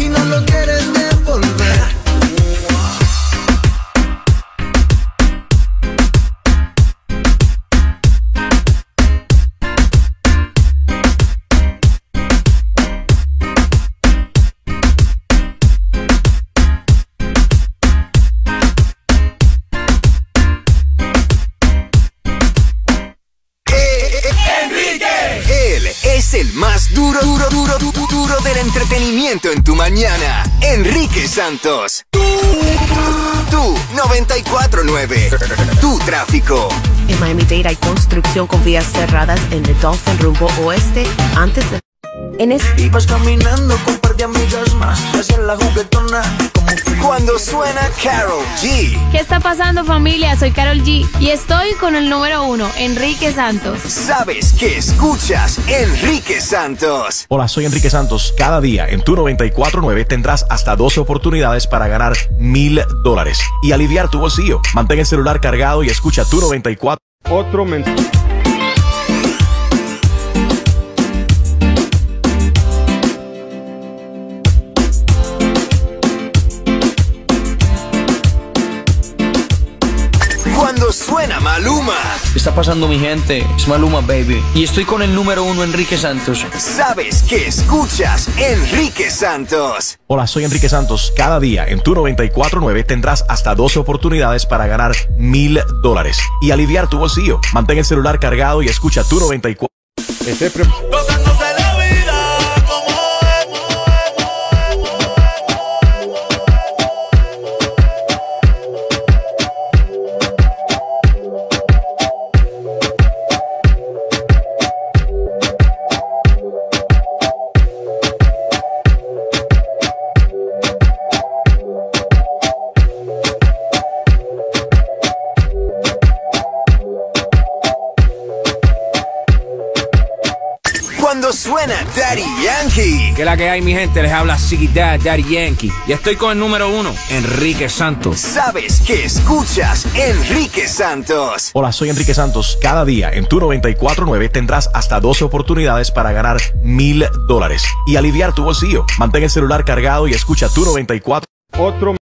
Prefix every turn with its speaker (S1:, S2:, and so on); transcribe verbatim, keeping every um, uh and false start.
S1: y no lo quieres devolver.
S2: Es el más duro, duro, duro, duro, duro del entretenimiento en tu mañana. Enrique Santos. Tú, tú, noventa y cuatro nueve. Tu tráfico.
S3: En Miami-Dade hay construcción con vías cerradas en el Dolphin rumbo oeste antes de... En este...
S1: Ibas caminando con un par de amigas más, hacia la juguetona.
S2: Cuando suena Karol G.
S4: ¿Qué está pasando, familia? Soy Karol G y estoy con el número uno, Enrique Santos.
S2: Sabes que escuchas Enrique Santos.
S5: Hola, soy Enrique Santos. Cada día en tu noventa y cuatro nueve tendrás hasta doce oportunidades para ganar mil dólares y aliviar tu bolsillo. Mantén el celular cargado y escucha tu noventa y cuatro.
S6: Otro mensaje.
S2: Cuando suena Maluma.
S7: ¿Qué está pasando, mi gente? Es Maluma, baby. Y estoy con el número uno, Enrique Santos.
S2: Sabes que escuchas Enrique Santos.
S5: Hola, soy Enrique Santos. Cada día en tu noventa y cuatro nueve tendrás hasta doce oportunidades para ganar mil dólares y aliviar tu bolsillo. Mantén el celular cargado y escucha tu noventa y cuatro.
S6: Esté pre-
S1: Gozándose la vida como
S2: Cuando suena Daddy Yankee.
S8: Que la que hay, mi gente, les habla Ziggy Dad, Daddy Yankee. Y estoy con el número uno, Enrique Santos.
S2: Sabes que escuchas Enrique Santos.
S5: Hola, soy Enrique Santos. Cada día en tu noventa y cuatro nueve tendrás hasta doce oportunidades para ganar mil dólares y aliviar tu bolsillo. Mantén el celular cargado y escucha tu noventa y cuatro.
S6: Otro